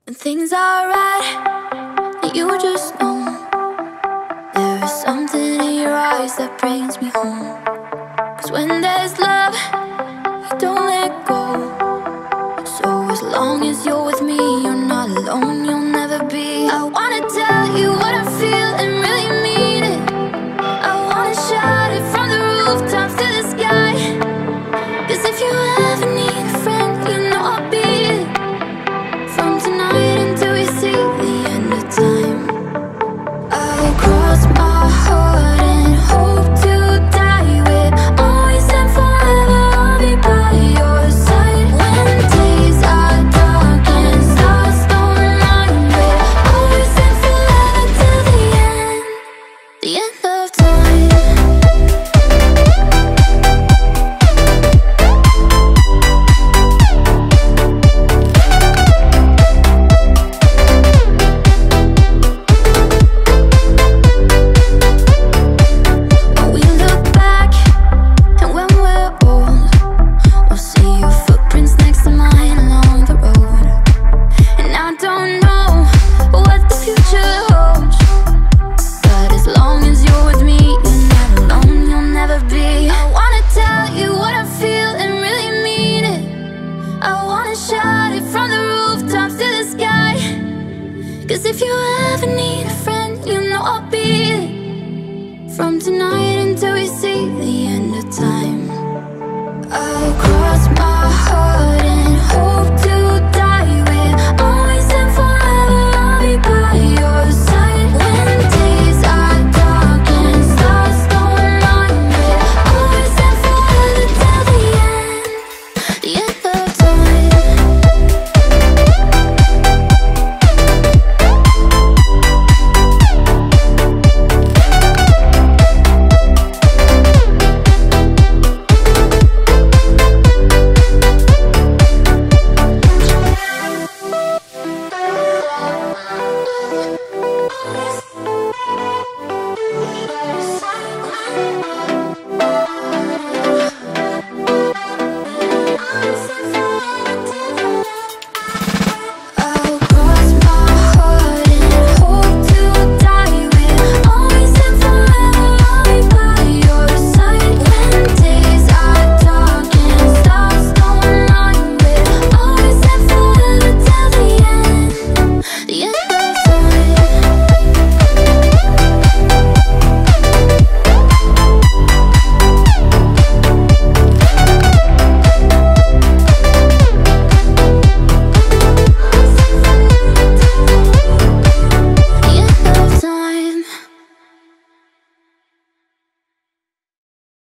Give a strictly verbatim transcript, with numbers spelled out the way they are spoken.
When things are right, you just know there is something in your eyes that brings me home. Cause when there's love, you don't let go. So as long as you're with me, you're not alone, you'll never be. I wanna tell you what I feel and really mean it. I wanna shout it from the rooftops to the sky. Cause if you ever need a friend, you know I'll be it. From tonight until we see the end of time, I'll cross my heart and hope to die with. Always and forever I'll be by your side. When days are dark and stars don't remind me, always and forever till the end, the end of time. Cause if you ever need a friend, you know I'll be it. From tonight until we see